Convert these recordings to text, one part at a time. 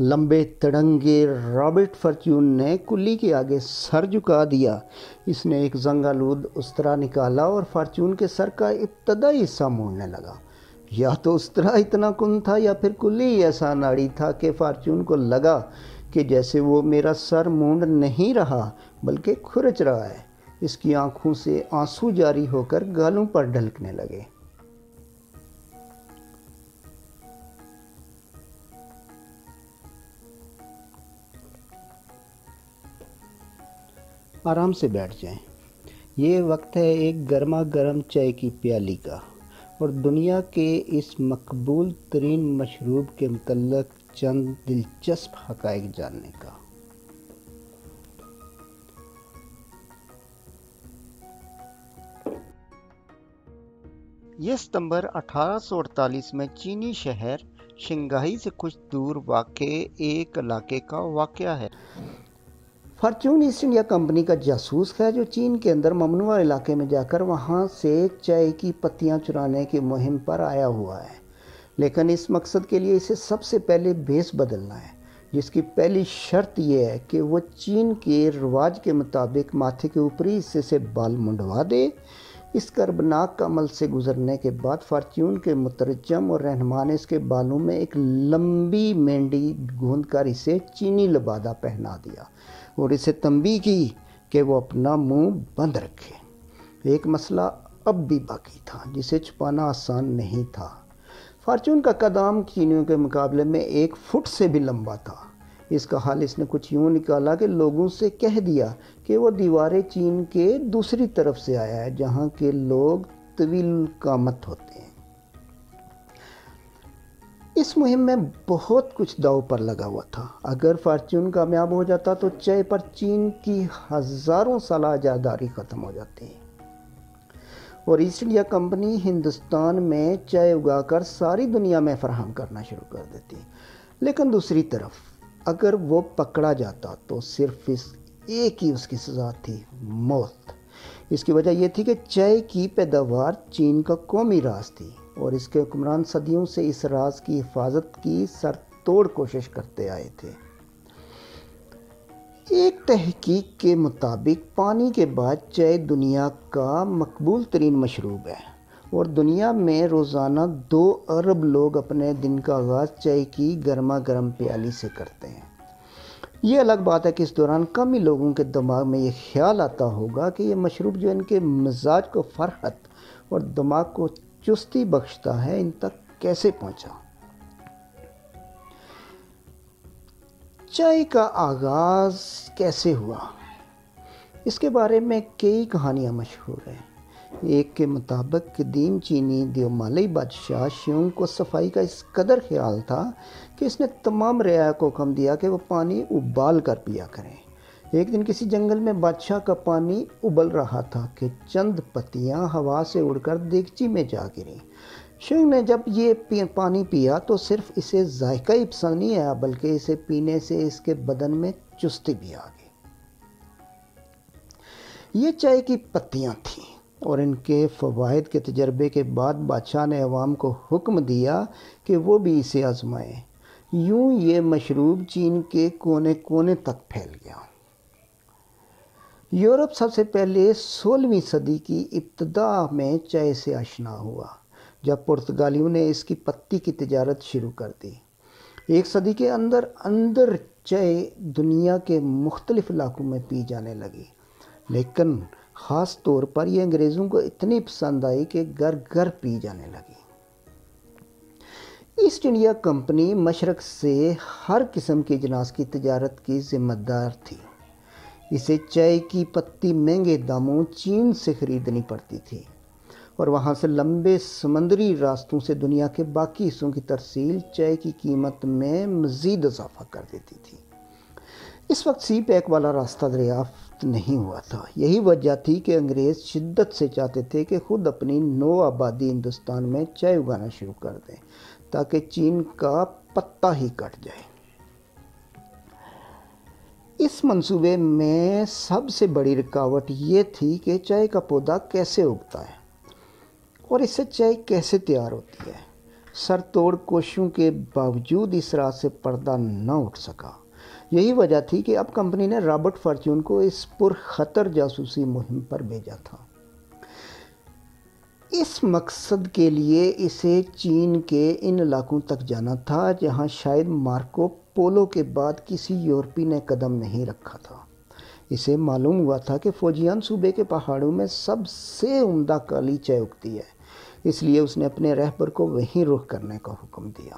لمبے تڑنگے Robert Fortune نے کلی کے آگے سر جھکا دیا۔ اس نے ایک زنگ آلود استرا نکالا اور فارچیون کے سر کا ابتدائی حصہ مونڈنے لگا۔ یا تو استرا اتنا کن تھا یا پھر کلی ایسا ناڑی تھا کہ فارچیون کو لگا کہ جیسے وہ میرا سر مونڈ نہیں رہا بلکہ کھرچ رہا ہے۔ اس کی آنکھوں سے آنسو جاری ہو کر گالوں پر ڈھلکنے لگے۔ آرام سے بیٹھ جائیں۔ یہ وقت ہے ایک گرما گرم چائے کی پیالی کا اور دنیا کے اس مقبول ترین مشروب کے متعلق چند دلچسپ حقائق جاننے کا۔ یہ ستمبر 1848 میں چینی شہر شنگھائی سے کچھ دور واقع ایک علاقے کا واقعہ ہے۔ فارچیون ایسٹ انڈیا کمپنی کا جاسوس ہے جو چین کے اندر ممنوعہ علاقے میں جا کر وہاں سے چائے کی پتیاں چرانے کی مہم پر آیا ہوا ہے، لیکن اس مقصد کے لیے اسے سب سے پہلے بھیس بدلنا ہے، جس کی پہلی شرط یہ ہے کہ وہ چین کے رواج کے مطابق ماتھے کے اوپری حصے سے بال منڈوا دے۔ اس کربناک عمل سے گزرنے کے بعد فارچیون کے مترجم اور رہنما نے اس کے بالوں میں ایک لمبی مینڈی گوند کر اسے چینی لبادہ پہنا دیا اور اسے تنبیہ کی کہ وہ اپنا منہ بند رکھے۔ ایک مسئلہ اب بھی باقی تھا جسے چھپانا آسان نہیں تھا۔ فارچیون کا قد عام چینیوں کے مقابلے میں 1 فٹ سے بھی لمبا تھا۔ اس کا حل اس نے کچھ یوں نکالا کہ لوگوں سے کہہ دیا کہ وہ دیوار چین کے دوسری طرف سے آیا ہے جہاں کے لوگ طویل قامت ہوتے ہیں۔ اس مہم میں بہت کچھ داؤ پر لگا ہوا تھا۔ اگر فارچیون کامیاب ہو جاتا تو چائے پر چین کی ہزاروں سالہ اجاراداری ختم ہو جاتی اور ایسٹ انڈیا کمپنی ہندوستان میں چائے اگا کر ساری دنیا میں فراہم کرنا شروع کر دیتی۔ لیکن دوسری طرف اگر وہ پکڑا جاتا تو صرف ایک ہی اس کی سزا تھی، موت۔ اس کی وجہ یہ تھی کہ چائے کی پیداوار چین کا قومی راز تھی اور اس کے حکمران صدیوں سے اس راز کی حفاظت کی سر توڑ کوشش کرتے آئے تھے۔ ایک تحقیق کے مطابق پانی کے بعد چائے دنیا کا مقبول ترین مشروب ہے اور دنیا میں روزانہ 2 ارب لوگ اپنے دن کا آغاز چائے کی گرما گرم پیالی سے کرتے ہیں۔ یہ الگ بات ہے کہ اس دوران کم ہی لوگوں کے دماغ میں یہ خیال آتا ہوگا کہ یہ مشروب جو ان کے مزاج کو فرحت اور دماغ کو چستی بخشتا ہے ان تک کیسے پہنچا۔ چائے کا آغاز کیسے ہوا؟ اس کے بارے میں کئی کہانیاں مشہور ہیں۔ ایک کے مطابق قدیم چینی دیومالی بادشاہ شیونگ کو صفائی کا اس قدر خیال تھا کہ اس نے تمام رعایا کو حکم دیا کہ وہ پانی ابال کر پیا کریں۔ ایک دن کسی جنگل میں بادشاہ کا پانی ابل رہا تھا کہ چند پتیاں ہوا سے اڑ کر دیگچی میں جا گریں۔ شیونگ نے جب یہ پانی پیا تو صرف اسے ذائقہ ہی پسند نہیں آیا بلکہ اسے پینے سے اس کے بدن میں چستی بھی آ گئی۔ یہ چائے کی پتیاں تھیں اور ان کے فوائد کے تجربے کے بعد بادشاہ نے عوام کو حکم دیا کہ وہ بھی اسے آزمائیں۔ یوں یہ مشروب چین کے کونے کونے تک پھیل گیا۔ یورپ سب سے پہلے 16ویں صدی کی ابتدا میں چائے سے آشنا ہوا جب پرتگالیوں نے اس کی پتی کی تجارت شروع کر دی۔ 1 صدی کے اندر چائے دنیا کے مختلف علاقوں میں پی جانے لگی، لیکن خاص طور پر یہ انگریزوں کو اتنی پسند آئی کہ گھر گھر پی جانے لگی۔ ایسٹ انڈیا کمپنی مشرق سے ہر قسم کی اجناس کی تجارت کی ذمہ دار تھی۔ اسے چائے کی پتی مہنگے داموں چین سے خریدنی پڑتی تھی اور وہاں سے لمبے سمندری راستوں سے دنیا کے باقی حصوں کی ترسیل چائے کی قیمت میں مزید اضافہ کر دیتی تھی۔ اس وقت سی پیک والا راستہ دریافت نہیں ہوا تھا۔ یہی وجہ تھی کہ انگریز شدت سے چاہتے تھے کہ خود اپنی نو آبادی ہندوستان میں چائے اگانا شروع کر دیں تاکہ چین کا پتہ ہی کٹ جائے۔ اس منصوبے میں سب سے بڑی رکاوٹ یہ تھی کہ چائے کا پودا کیسے اگتا ہے اور اس سے چائے کیسے تیار ہوتی ہے۔ سر توڑ کوششوں کے باوجود اس راز سے پردہ نہ اٹھ سکا۔ یہی وجہ تھی کہ اب کمپنی نے رابرٹ فارچیون کو اس پرخطر جاسوسی مہم پر بھیجا تھا۔ اس مقصد کے لیے اسے چین کے ان علاقوں تک جانا تھا جہاں شاید مارکو پولو کے بعد کسی یورپی نے قدم نہیں رکھا تھا۔ اسے معلوم ہوا تھا کہ فوجیان صوبے کے پہاڑوں میں سب سے عمدہ کالی چائے اگتی ہے، اس لیے اس نے اپنے رہبر کو وہیں رخ کرنے کا حکم دیا۔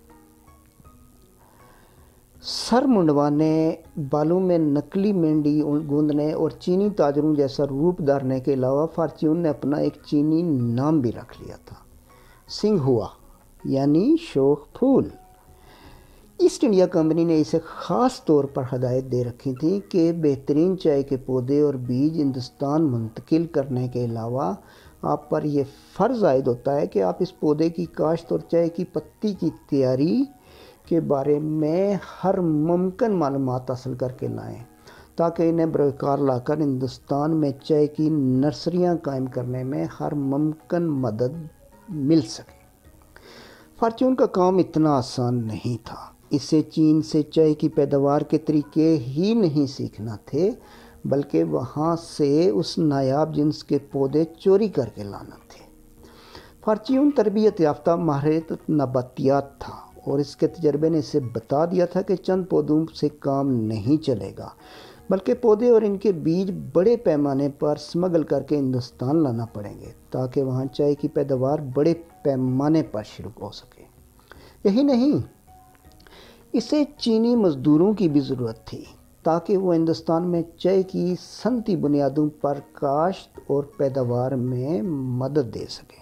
سر منڈوانے، بالوں میں نکلی مینڈی گوندنے اور چینی تاجروں جیسا روپ دھارنے کے علاوہ فارچیون نے اپنا ایک چینی نام بھی رکھ لیا تھا، سنگھ ہوا، یعنی شوخ پھول۔ ایسٹ انڈیا کمپنی نے اسے خاص طور پر ہدایت دے رکھی تھی کہ بہترین چائے کے پودے اور بیج ہندوستان منتقل کرنے کے علاوہ آپ پر یہ فرض عائد ہوتا ہے کہ آپ اس پودے کی کاشت اور چائے کی پتی کی تیاری کے بارے میں ہر ممکن معلومات حاصل کر کے لائیں تاکہ انہیں بروئے کار لا کر ہندوستان میں چائے کی نرسریاں قائم کرنے میں ہر ممکن مدد مل سکے۔ فارچیون کا کام اتنا آسان نہیں تھا۔ اسے چین سے چائے کی پیداوار کے طریقے ہی نہیں سیکھنا تھے بلکہ وہاں سے اس نایاب جنس کے پودے چوری کر کے لانا تھے۔ فارچیون تربیت یافتہ ماہر نباتیات تھا اور اس کے تجربے نے اسے بتا دیا تھا کہ چند پودوں سے کام نہیں چلے گا بلکہ پودے اور ان کے بیج بڑے پیمانے پر سمگل کر کے ہندوستان لانا پڑیں گے تاکہ وہاں چائے کی پیداوار بڑے پیمانے پر شروع ہو سکے۔ یہی نہیں، اسے چینی مزدوروں کی بھی ضرورت تھی تاکہ وہ ہندوستان میں چائے کی صنعتی بنیادوں پر کاشت اور پیداوار میں مدد دے سکے۔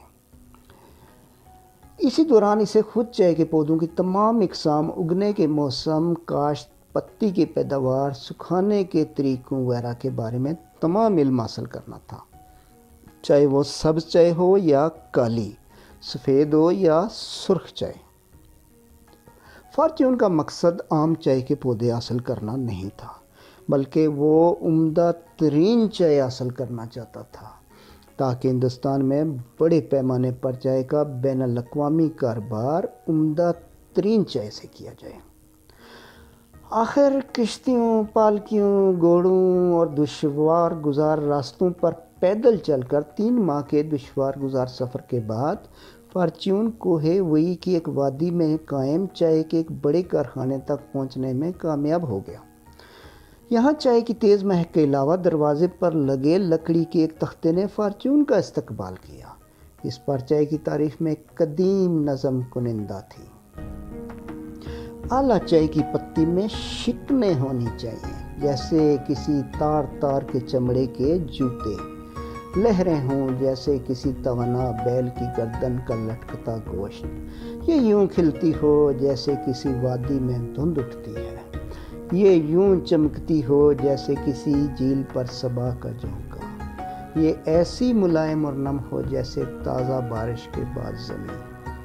اسی دوران اسے خود چائے کے پودوں کی تمام اقسام، اگنے کے موسم، کاشت، پتی کی پیداوار، سکھانے کے طریقوں وغیرہ کے بارے میں تمام علم حاصل کرنا تھا، چاہے وہ سبز چائے ہو یا کالی، سفید ہو یا سرخ چائے۔ فارچیون کا مقصد عام چائے کے پودے حاصل کرنا نہیں تھا بلکہ وہ عمدہ ترین چائے حاصل کرنا چاہتا تھا تاکہ ہندوستان میں بڑے پیمانے پر چائے کا بین الاقوامی کاروبار عمدہ ترین چائے سے کیا جائے۔ آخر کشتیوں، پالکیوں، گھوڑوں اور دشوار گزار راستوں پر پیدل چل کر 3 ماہ کے دشوار گزار سفر کے بعد فارچیون کوہ وئی کی ایک وادی میں قائم چائے کے ایک بڑے کارخانے تک پہنچنے میں کامیاب ہو گیا۔ یہاں چائے کی تیز مہک کے علاوہ دروازے پر لگے لکڑی کے ایک تختے نے فارچیون کا استقبال کیا۔ اس پر چائے کی تاریخ میں ایک قدیم نظم کنندہ تھی: اعلیٰ چائے کی پتی میں شکنیں ہونی چاہیے جیسے کسی تار تار کے چمڑے کے جوتے، لہریں ہوں جیسے کسی توانا بیل کی گردن کا لٹکتا گوشت، یہ یوں کھلتی ہو جیسے کسی وادی میں دھند اٹھتی ہے، یہ یوں چمکتی ہو جیسے کسی جھیل پر صبا کا جھونکا، یہ ایسی ملائم اور نم ہو جیسے تازہ بارش کے بعد زمین۔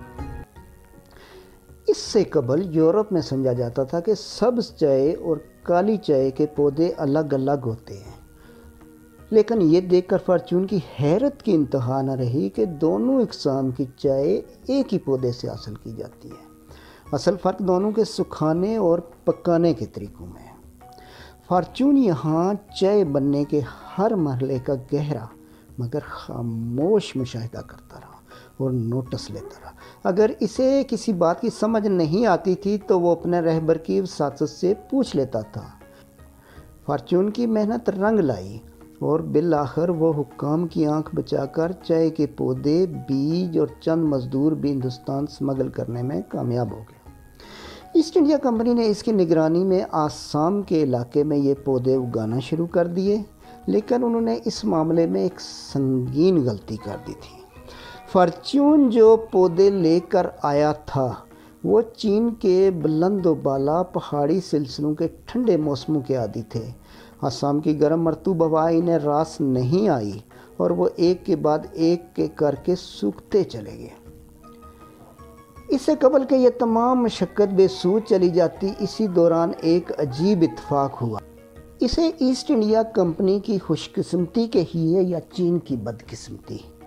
اس سے قبل یورپ میں سمجھا جاتا تھا کہ سبز چائے اور کالی چائے کے پودے الگ الگ ہوتے ہیں، لیکن یہ دیکھ کر فارچیون کی حیرت کی انتہا نہ رہی کہ دونوں اقسام کی چائے ایک ہی پودے سے حاصل کی جاتی ہے۔ اصل فرق دونوں کے سکھانے اور پکانے کے طریقوں میں ہے۔ فارچیون یہاں چائے بننے کے ہر مرحلے کا گہرا مگر خاموش مشاہدہ کرتا رہا اور نوٹس لیتا رہا۔ اگر اسے کسی بات کی سمجھ نہیں آتی تھی تو وہ اپنے رہبر کی وساطت سے پوچھ لیتا تھا۔ فارچیون کی محنت رنگ لائی اور بالآخر وہ حکام کی آنکھ بچا کر چائے کے پودے، بیج اور چند مزدور بھی ہندوستان سمگل کرنے میں کامیاب ہو گئے۔ ایسٹ انڈیا کمپنی نے اس کی نگرانی میں آسام کے علاقے میں یہ پودے اگانا شروع کر دیے، لیکن انہوں نے اس معاملے میں ایک سنگین غلطی کر دی تھی۔ فارچیون جو پودے لے کر آیا تھا وہ چین کے بلند و بالا پہاڑی سلسلوں کے ٹھنڈے موسموں کے عادی تھے۔ آسام کی گرم مرطوب ہوا انہیں راس نہیں آئی اور وہ ایک کے بعد ایک کے کر کے سوکھتے چلے گئے۔ اس سے قبل کہ یہ تمام مشقت بے سود چلی جاتی، اسی دوران ایک عجیب اتفاق ہوا۔ اسے ایسٹ انڈیا کمپنی کی خوش قسمتی کہیے یا چین کی بدقسمتی،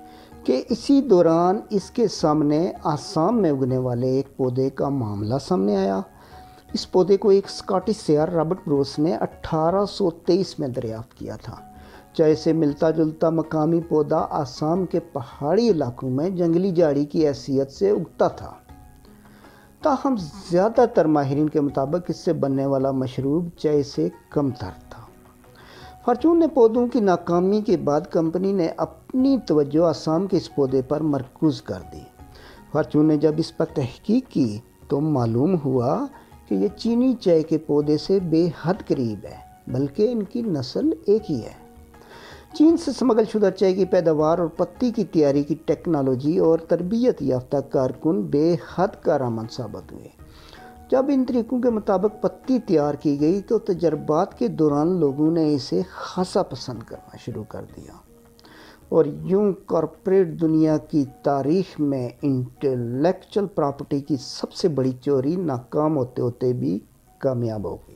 کہ اسی دوران اس کے سامنے آسام میں اگنے والے ایک پودے کا معاملہ سامنے آیا۔ اس پودے کو ایک اسکاٹش سیاح رابرٹ بروس نے 1823 میں دریافت کیا تھا۔ چائے سے ملتا جلتا مقامی پودا آسام کے پہاڑی علاقوں میں جنگلی جھاڑی کی حیثیت سے اگتا تھا، تاہم زیادہ تر ماہرین کے مطابق اس سے بننے والا مشروب چائے سے کم تر تھا۔ فارچون نے پودوں کی ناکامی کے بعد کمپنی نے اپنی توجہ آسام کے اس پودے پر مرکوز کر دی۔ فارچون نے جب اس پر تحقیق کی تو معلوم ہوا کہ یہ چینی چائے کے پودے سے بے حد قریب ہے، بلکہ ان کی نسل ایک ہی ہے۔ چین سے سمگل شدہ چائے کی پیداوار اور پتی کی تیاری کی ٹیکنالوجی اور تربیت یافتہ کارکن بے حد کارآمد ثابت ہوئے۔ جب ان طریقوں کے مطابق پتی تیار کی گئی تو تجربات کے دوران لوگوں نے اسے خاصا پسند کرنا شروع کر دیا، اور یوں کارپوریٹ دنیا کی تاریخ میں انٹلیکچول پراپرٹی کی سب سے بڑی چوری ناکام ہوتے ہوتے بھی کامیاب ہو گئی۔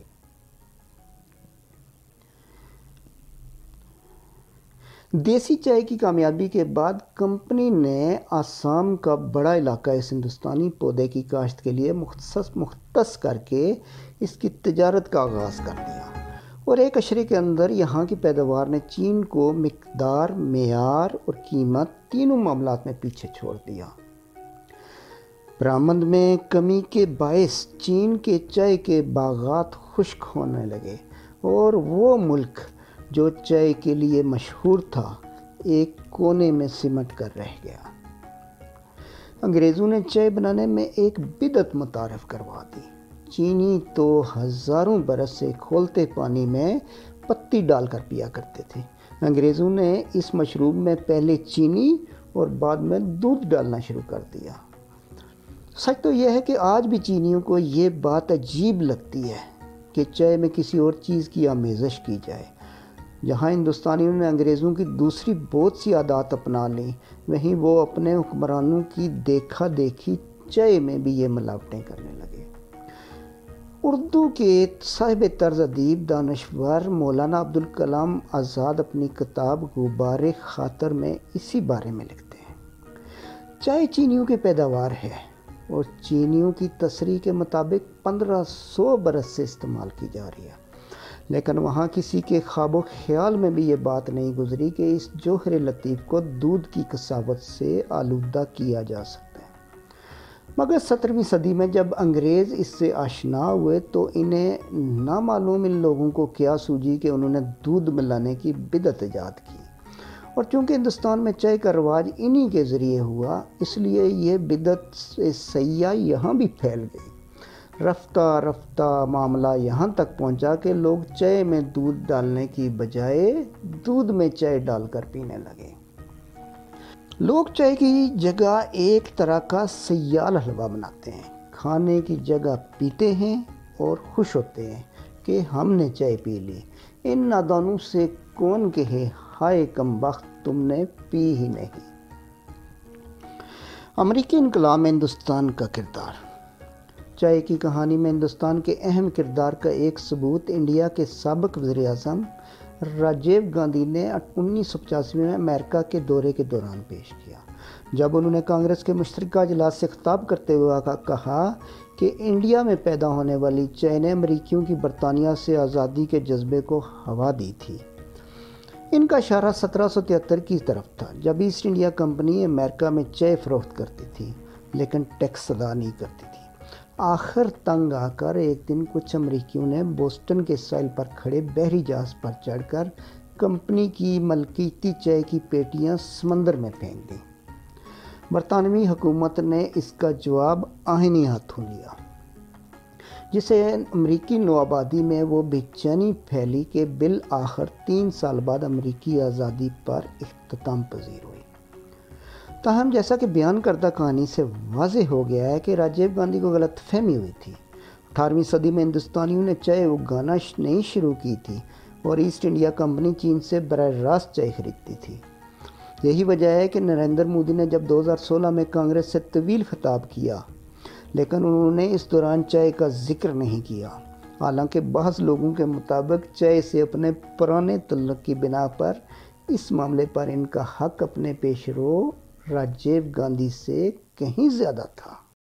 دیسی چائے کی کامیابی کے بعد کمپنی نے آسام کا بڑا علاقہ اس ہندوستانی پودے کی کاشت کے لیے مختص کر کے اس کی تجارت کا آغاز کر دیا، اور ایک عشرے کے اندر یہاں کی پیداوار نے چین کو مقدار، معیار اور قیمت تینوں معاملات میں پیچھے چھوڑ دیا۔ برآمد میں کمی کے باعث چین کے چائے کے باغات خشک ہونے لگے، اور وہ ملک جو چائے کے لیے مشہور تھا ایک کونے میں سمٹ کر رہ گیا۔ انگریزوں نے چائے بنانے میں ایک بدعت متعارف کروا دی۔ چینی تو ہزاروں برس سے کھولتے پانی میں پتی ڈال کر پیا کرتے تھے۔ انگریزوں نے اس مشروب میں پہلے چینی اور بعد میں دودھ ڈالنا شروع کر دیا۔ سچ تو یہ ہے کہ آج بھی چینیوں کو یہ بات عجیب لگتی ہے کہ چائے میں کسی اور چیز کی آمیزش کی جائے۔ جہاں ہندوستانیوں نے انگریزوں کی دوسری بہت سی عادات اپنا لیں، وہیں وہ اپنے حکمرانوں کی دیکھا دیکھی چائے میں بھی یہ ملاوٹیں کرنے لگے۔ اردو کے صاحب طرز ادیب دانشور مولانا عبدالکلام آزاد اپنی کتاب غبار خاطر میں اسی بارے میں لکھتے ہیں۔ چائے چینیوں کی پیداوار ہے اور چینیوں کی تصریح کے مطابق 1500 برس سے استعمال کی جا رہی ہے، لیکن وہاں کسی کے خواب و خیال میں بھی یہ بات نہیں گزری کہ اس جوہر لطیف کو دودھ کی کساوت سے آلودہ کیا جا سکتا ہے۔ مگر 17ویں صدی میں جب انگریز اس سے آشنا ہوئے تو انہیں نہ معلوم ان لوگوں کو کیا سوجی کہ انہوں نے دودھ ملانے کی بدعت ایجاد کی، اور چونکہ ہندوستان میں چائے کا رواج انہی کے ذریعے ہوا، اس لیے یہ بدعت سیاح یہاں بھی پھیل گئی۔ رفتہ رفتہ معاملہ یہاں تک پہنچا کہ لوگ چائے میں دودھ ڈالنے کی بجائے دودھ میں چائے ڈال کر پینے لگے۔ لوگ چائے کی جگہ ایک طرح کا سیال حلوہ بناتے ہیں، کھانے کی جگہ پیتے ہیں اور خوش ہوتے ہیں کہ ہم نے چائے پی لی۔ ان نادانوں سے کون کہے ہائے کم بخت تم نے پی ہی نہیں۔ امریکی انقلاب میں ہندوستان کا کردار۔ چائے کی کہانی میں ہندوستان کے اہم کردار کا ایک ثبوت انڈیا کے سابق وزیر اعظم راجیو گاندھی نے 1985 میں امریکہ کے دورے کے دوران پیش کیا، جب انہوں نے کانگریس کے مشترکہ اجلاس سے خطاب کرتے ہوئے کہا کہ انڈیا میں پیدا ہونے والی چائے نے امریکیوں کی برطانیہ سے آزادی کے جذبے کو ہوا دی تھی۔ ان کا اشارہ 1773 کی طرف تھا، جب ایسٹ انڈیا کمپنی امریکہ میں چائے فروخت کرتی تھی لیکن ٹیکس ادا نہیں کرتی تھی۔ آخر تنگ آ کر ایک دن کچھ امریکیوں نے بوسٹن کے ساحل پر کھڑے بحری جہاز پر چڑھ کر کمپنی کی ملکیتی چائے کی پیٹیاں سمندر میں پھینک دیں۔ برطانوی حکومت نے اس کا جواب آہنی ہاتھوں لیا، جسے امریکی نوآبادی میں وہ بے چینی پھیلی کہ بالآخر 3 سال بعد امریکی آزادی پر اختتام پذیر ہوئی۔ تاہم جیسا کہ بیان کردہ کہانی سے واضح ہو گیا ہے کہ راجیو گاندھی کو غلط فہمی ہوئی تھی۔ 18ویں صدی میں ہندوستانیوں نے چائے اگانا نہیں شروع کی تھی اور ایسٹ انڈیا کمپنی چین سے براہ راست چائے خریدتی تھی۔ یہی وجہ ہے کہ نریندر مودی نے جب 2016 میں کانگریس سے طویل خطاب کیا، لیکن انہوں نے اس دوران چائے کا ذکر نہیں کیا، حالانکہ بعض لوگوں کے مطابق چائے سے اپنے پرانے تعلق کی بنا پر اس معاملے پر ان کا حق اپنے پیشرو راجیو گاندھی سے کہیں زیادہ تھا۔